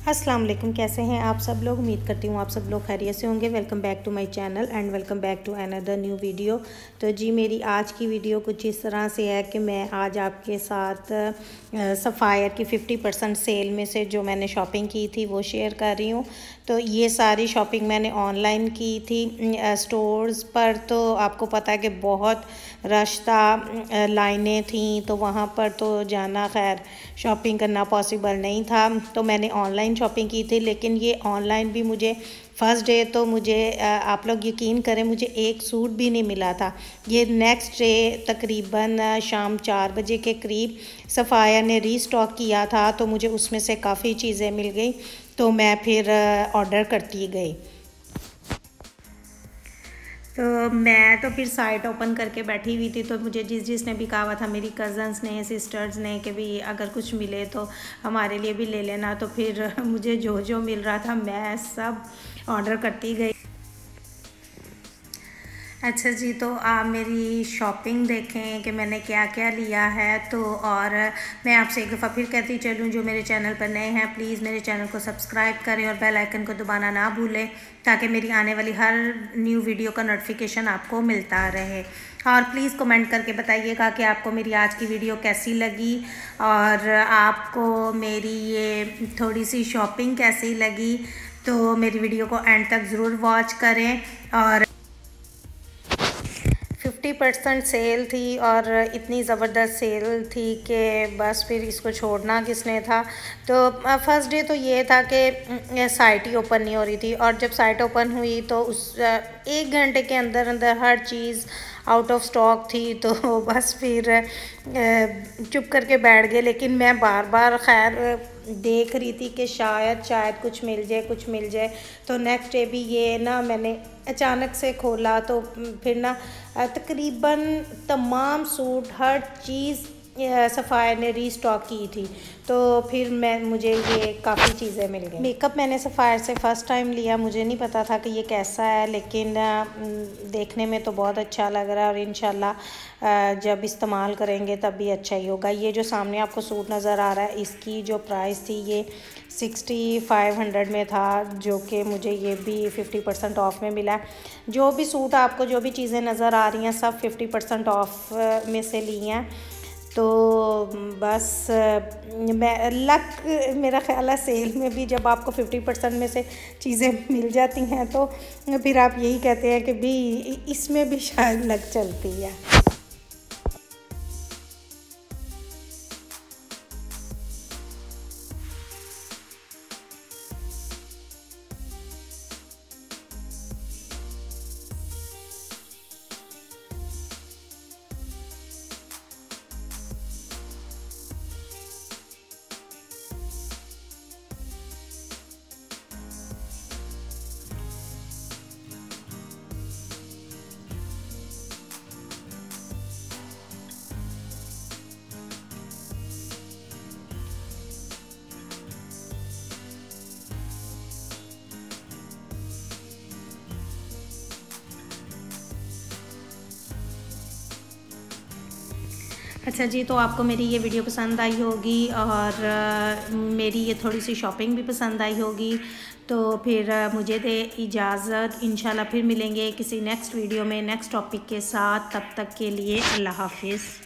अस्सलाम वालेकुम, कैसे हैं आप सब लोग। उम्मीद करती हूँ आप सब लोग खैरियत से होंगे। Welcome back to my channel and welcome back to another new video. तो जी मेरी आज की वीडियो कुछ इस तरह से है कि मैं आज आपके साथ सफ़ायर की 50% सेल में से जो मैंने शॉपिंग की थी वो शेयर कर रही हूँ। तो ये सारी शॉपिंग मैंने ऑनलाइन की थी स्टोर्स पर। तो आपको पता है कि बहुत रश था, लाइनें थी, तो वहाँ पर तो जाना खैर शॉपिंग करना पॉसिबल नहीं था। तो मैंने ऑनलाइन शॉपिंग की थी, लेकिन ये ऑनलाइन भी मुझे फ़र्स्ट डे तो मुझे आप लोग यकीन करें मुझे एक सूट भी नहीं मिला था। ये नेक्स्ट डे तकरीबन शाम 4 बजे के करीब सफ़ायर ने रीस्टॉक किया था, तो मुझे उसमें से काफ़ी चीज़ें मिल गई, तो मैं फिर ऑर्डर करती गई। तो मैं तो फिर साइट ओपन करके बैठी हुई थी, तो मुझे जिसने भी कहा हुआ था, मेरी कज़न्स ने, सिस्टर्स ने, कि भी अगर कुछ मिले तो हमारे लिए भी ले लेना। तो फिर मुझे जो जो मिल रहा था मैं सब ऑर्डर करती गई। अच्छा जी, तो आप मेरी शॉपिंग देखें कि मैंने क्या क्या लिया है। तो और मैं आपसे एक दफ़ा फिर कहती चलूँ, जो मेरे चैनल पर नए हैं प्लीज़ मेरे चैनल को सब्सक्राइब करें और बेल आइकन को दबाना ना भूलें, ताकि मेरी आने वाली हर न्यू वीडियो का नोटिफिकेशन आपको मिलता रहे। और प्लीज़ कमेंट करके बताइएगा कि आपको मेरी आज की वीडियो कैसी लगी और आपको मेरी ये थोड़ी सी शॉपिंग कैसी लगी। तो मेरी वीडियो को एंड तक ज़रूर वॉच करें। और 50% सेल थी और इतनी ज़बरदस्त सेल थी कि बस फिर इसको छोड़ना किसने था। तो फर्स्ट डे तो ये था कि साइट ही ओपन नहीं हो रही थी, और जब साइट ओपन हुई तो उस 1 घंटे के अंदर अंदर हर चीज़ आउट ऑफ स्टॉक थी। तो बस फिर चुप करके बैठ गए, लेकिन मैं बार बार खैर देख रही थी कि शायद कुछ मिल जाए। तो नेक्स्ट डे भी ये ना मैंने अचानक से खोला, तो फिर ना तकरीबन तमाम सूट हर चीज़ सफ़ायर ने रीस्टॉक की थी। तो फिर मुझे ये काफ़ी चीज़ें मिल गई। मेकअप मैंने सफ़ायर से फ़र्स्ट टाइम लिया, मुझे नहीं पता था कि ये कैसा है, लेकिन देखने में तो बहुत अच्छा लग रहा है और इंशाल्लाह जब इस्तेमाल करेंगे तब भी अच्छा ही होगा। ये जो सामने आपको सूट नज़र आ रहा है, इसकी जो प्राइस थी ये 6500 में था, जो कि मुझे ये भी 50% ऑफ़ में मिला। जो भी सूट आपको जो भी चीज़ें नज़र आ रही हैं सब 50% ऑफ़ में से ली हैं। तो बस मेरा ख्याल है सेल में भी जब आपको 50% में से चीज़ें मिल जाती हैं तो फिर आप यही कहते हैं कि भी इसमें भी शायद लक चलती है। अच्छा जी, तो आपको मेरी ये वीडियो पसंद आई होगी और मेरी ये थोड़ी सी शॉपिंग भी पसंद आई होगी। तो फिर मुझे दे इजाज़त, इंशाल्लाह फिर मिलेंगे किसी नेक्स्ट वीडियो में नेक्स्ट टॉपिक के साथ। तब तक के लिए अल्लाह हाफिज़।